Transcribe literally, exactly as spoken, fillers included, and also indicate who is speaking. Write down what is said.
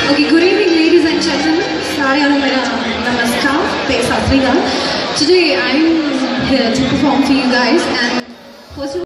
Speaker 1: Okay, good evening, ladies and gentlemen. Sorry, namaskar. Today I'm here to perform for you guys, and first of all,